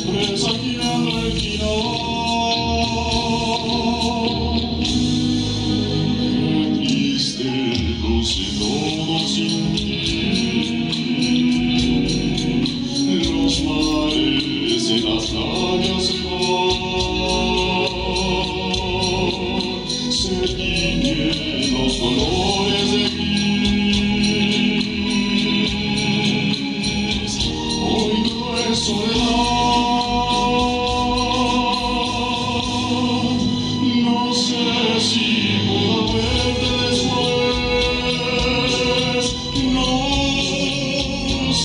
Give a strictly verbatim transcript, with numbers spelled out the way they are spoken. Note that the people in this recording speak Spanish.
presagiando el final. Qué triste luce todo sin ti. Los mares en las playas se van, se tiñen los colores de gris. Hoy no es soledad.